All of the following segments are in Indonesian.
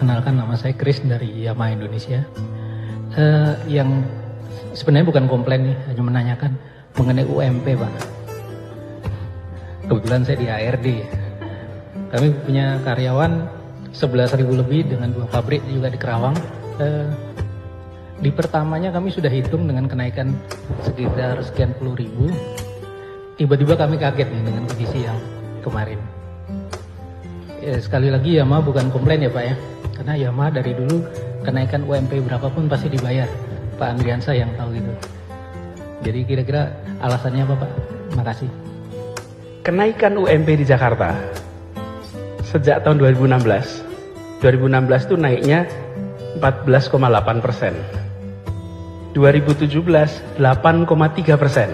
perkenalkan nama saya Chris dari Yamaha Indonesia. Yang sebenarnya bukan komplain nih, hanya menanyakan mengenai UMP Pak. Kebetulan saya di ARD. Kami punya karyawan 11.000 lebih dengan 2 pabrik juga di Kerawang. Di pertamanya kami sudah hitung dengan kenaikan sekitar sekian puluh ribu. Tiba-tiba kami kaget nih dengan kondisi yang kemarin. Ya, sekali lagi Yamaha bukan komplain ya Pak ya. Karena Yamaha dari dulu kenaikan UMP berapapun pasti dibayar. Pak Andriansa yang tahu gitu. Jadi kira-kira alasannya apa Pak? Makasih. Kenaikan UMP di Jakarta sejak tahun 2016 itu naiknya 14,8%. 2017 8,3%.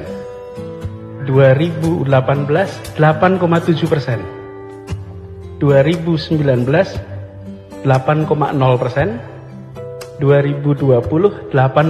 2018 8,7%. 2019 8,0%. 2020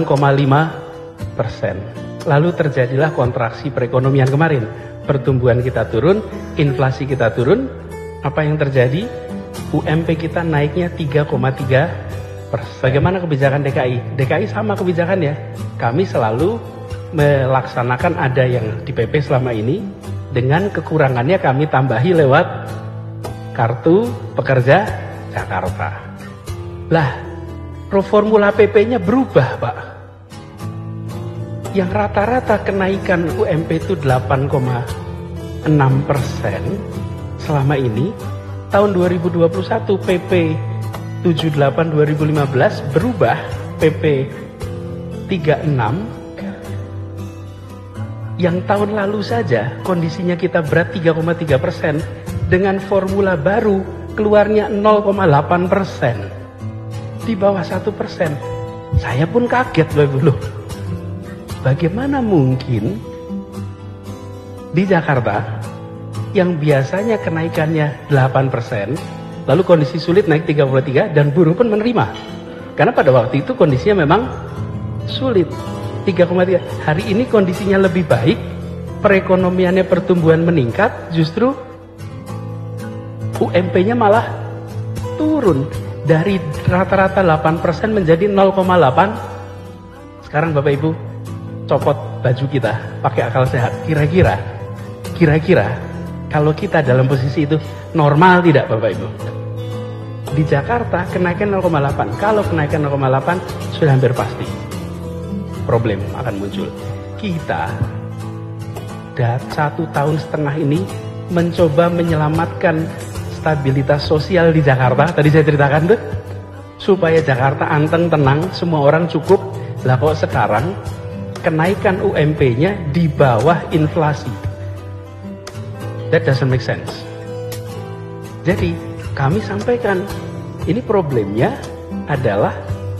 8,5%. Lalu terjadilah kontraksi perekonomian kemarin. Pertumbuhan kita turun, inflasi kita turun. Apa yang terjadi? UMP kita naiknya 3,3%. Bagaimana kebijakan DKI? DKI sama kebijakannya. Kami selalu melaksanakan ada yang di PP selama ini, dengan kekurangannya kami tambahi lewat Kartu Pekerja Jakarta. Lah, formula PP-nya berubah Pak. Yang rata-rata kenaikan UMP itu 8,6% selama ini. Tahun 2021 PP 78 2015 berubah PP 36. Yang tahun lalu saja kondisinya kita berat 3,3%, dengan formula baru keluarnya 0,8%, di bawah 1%. Saya pun kaget loh. Bagaimana mungkin di Jakarta yang biasanya kenaikannya 8%, lalu kondisi sulit naik 33 dan buruh pun menerima. Karena pada waktu itu kondisinya memang sulit. 3,3. Hari ini kondisinya lebih baik, perekonomiannya, pertumbuhan meningkat, justru UMP-nya malah turun dari rata-rata 8% menjadi 0,8. Sekarang Bapak Ibu copot baju kita, pakai akal sehat. Kira-kira kalau kita dalam posisi itu normal tidak Bapak Ibu? Di Jakarta kenaikan 0,8. Kalau kenaikan 0,8 sudah hampir pasti problem akan muncul. Kita 1,5 tahun ini mencoba menyelamatkan stabilitas sosial di Jakarta. Tadi saya ceritakan tuh, supaya Jakarta anteng, tenang, semua orang cukup. Lah kok sekarang kenaikan UMP-nya di bawah inflasi? That doesn't make sense. Jadi kami sampaikan, ini problemnya adalah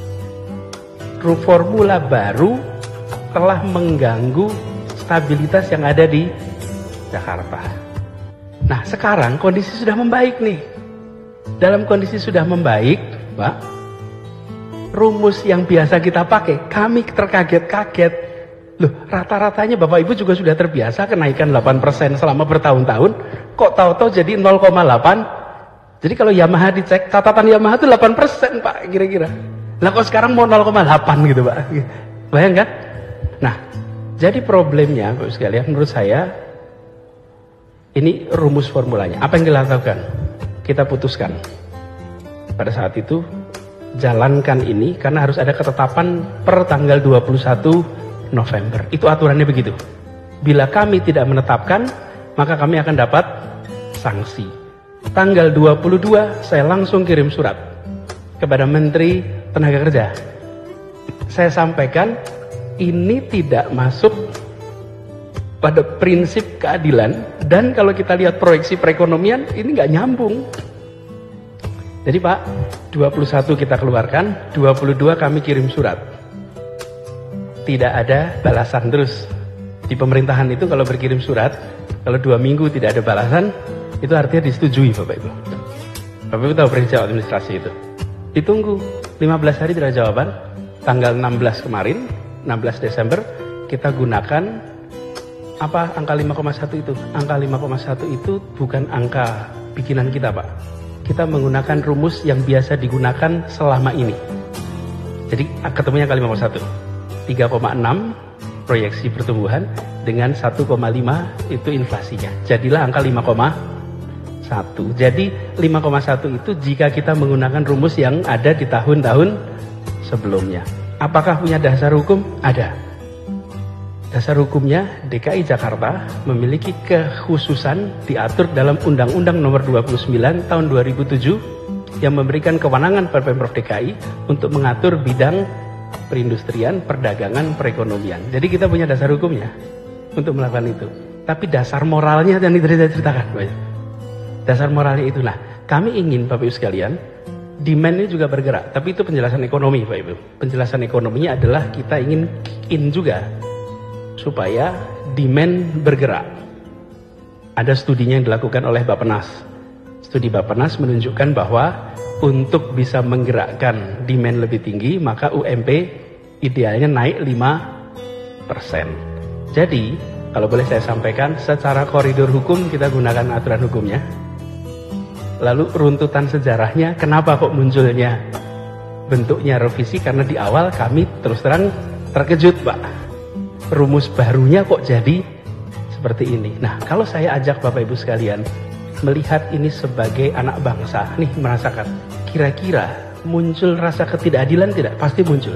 formula baru telah mengganggu stabilitas yang ada di Jakarta. Nah sekarang kondisi sudah membaik nih. Dalam kondisi sudah membaik Pak, rumus yang biasa kita pakai, kami terkaget-kaget. Loh, rata-ratanya Bapak Ibu juga sudah terbiasa kenaikan 8% selama bertahun-tahun, kok tahu-tahu jadi 0,8. Jadi kalau Yamaha dicek, catatan Yamaha itu 8% Pak, kira-kira. Lah kok sekarang mau 0,8 gitu Pak. Bayangkan? Nah, jadi problemnya Bapak sekalian, menurut saya ini rumus formulanya. Apa yang kita lakukan? Kita putuskan. Pada saat itu jalankan ini karena harus ada ketetapan per tanggal 21 November. Itu aturannya begitu. Bila kami tidak menetapkan, maka kami akan dapat sanksi. Tanggal 22 saya langsung kirim surat kepada Menteri Tenaga Kerja. Saya sampaikan ini tidak masuk pada prinsip keadilan, dan kalau kita lihat proyeksi perekonomian ini nggak nyambung. Jadi Pak, 21 kita keluarkan, 22 kami kirim surat. Tidak ada balasan terus. Di pemerintahan itu kalau berkirim surat, kalau 2 minggu tidak ada balasan, itu artinya disetujui Bapak Ibu. Bapak Ibu tahu prinsip administrasi itu. Ditunggu 15 hari tidak ada jawaban. Tanggal 16 kemarin, 16 Desember, kita gunakan angka 5,1 itu. Angka 5,1 itu bukan angka bikinan kita Pak. kita menggunakan rumus yang biasa digunakan selama ini. Jadi ketemunya kali 5,1. 3,6 proyeksi pertumbuhan dengan 1,5 itu inflasinya. Jadilah angka 5,1. Jadi 5,1 itu jika kita menggunakan rumus yang ada di tahun-tahun sebelumnya. Apakah punya dasar hukum? Ada. Dasar hukumnya DKI Jakarta memiliki kekhususan diatur dalam Undang-Undang Nomor 29 Tahun 2007 yang memberikan kewenangan pada Pemprov DKI untuk mengatur bidang perindustrian, perdagangan, perekonomian. Jadi kita punya dasar hukumnya untuk melakukan itu. Tapi dasar moralnya yang tadi saya ceritakan, dasar moralnya itu. Nah, kami ingin Bapak Ibu sekalian, demand ini juga bergerak. Tapi itu penjelasan ekonomi, Bapak Ibu. Penjelasan ekonominya adalah kita ingin kick in juga supaya demand bergerak. Ada studinya yang dilakukan oleh Bappenas. Studi Bappenas menunjukkan bahwa untuk bisa menggerakkan demand lebih tinggi, maka UMP idealnya naik 5%. Jadi, kalau boleh saya sampaikan, secara koridor hukum kita gunakan aturan hukumnya. Lalu runtutan sejarahnya, kenapa kok munculnya bentuknya revisi? Karena di awal kami terus terang terkejut, Pak. Rumus barunya kok jadi seperti ini. Nah, kalau saya ajak Bapak Ibu sekalian melihat ini sebagai anak bangsa, nih merasakan, kira-kira muncul rasa ketidakadilan tidak? Pasti muncul.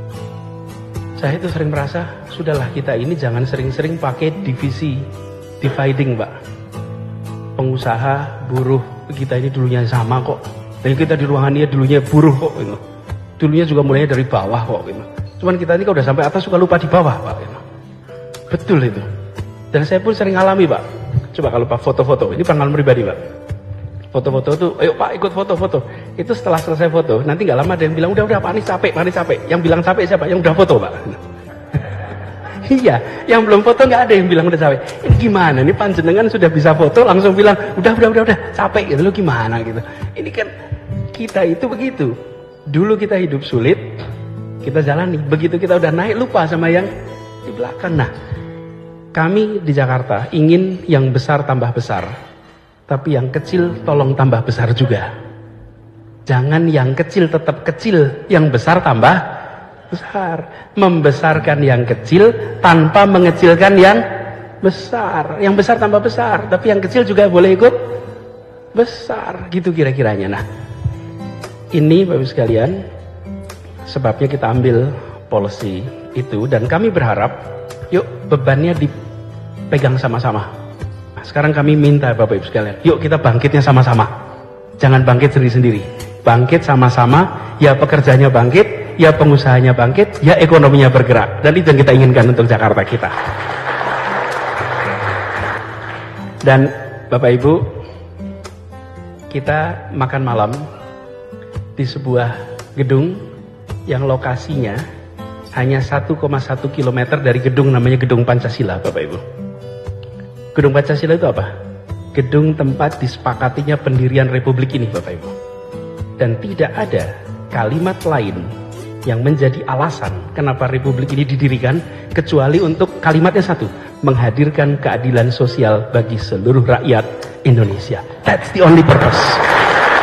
Saya itu sering merasa, sudahlah kita ini jangan sering-sering pakai divisi, dividing, Pak. Pengusaha, buruh, kita ini dulunya sama kok. Dan kita di ruangan ini dulunya buruh kok. Gitu. Dulunya juga mulainya dari bawah kok. Gitu. Cuman kita ini kalau udah sampai atas suka lupa di bawah, Pak. Gitu. Betul itu. Dan saya pun sering alami, Pak. Coba kalau Pak foto-foto, ini pengalaman pribadi, Pak. Foto-foto itu, ayo Pak ikut foto-foto. Itu setelah selesai foto, nanti nggak lama ada yang bilang, udah Pak, ini capek, Pak, ini capek. Yang bilang capek siapa? Yang udah foto, Pak. Iya, yang belum foto nggak ada yang bilang udah capek. Ini gimana? Ini panjenengan sudah bisa foto, langsung bilang, udah, capek gitu, lo gimana gitu. Ini kan kita itu begitu. Dulu kita hidup sulit, kita jalani. Begitu kita udah naik, lupa sama yang di belakang. Nah, kami di Jakarta ingin yang besar tambah besar, tapi yang kecil tolong tambah besar juga. Jangan yang kecil tetap kecil, yang besar tambah besar. Membesarkan yang kecil tanpa mengecilkan yang besar. Yang besar tambah besar, tapi yang kecil juga boleh ikut besar. Gitu kira-kiranya. Nah, ini Bapak Ibu sekalian, sebabnya kita ambil policy itu, dan kami berharap, yuk bebannya dipegang sama-sama. Nah, sekarang kami minta Bapak Ibu sekalian, yuk kita bangkitnya sama-sama. Jangan bangkit sendiri-sendiri. Bangkit sama-sama, ya pekerjanya bangkit, ya pengusahanya bangkit, ya ekonominya bergerak. Dan itu yang kita inginkan untuk Jakarta kita. Dan Bapak Ibu, kita makan malam di sebuah gedung yang lokasinya hanya 1,1 km dari gedung namanya Gedung Pancasila, Bapak Ibu. Gedung Pancasila itu apa? Gedung tempat disepakatinya pendirian Republik ini, Bapak Ibu. Dan tidak ada kalimat lain yang menjadi alasan kenapa Republik ini didirikan kecuali untuk kalimatnya satu, menghadirkan keadilan sosial bagi seluruh rakyat Indonesia. That's the only purpose.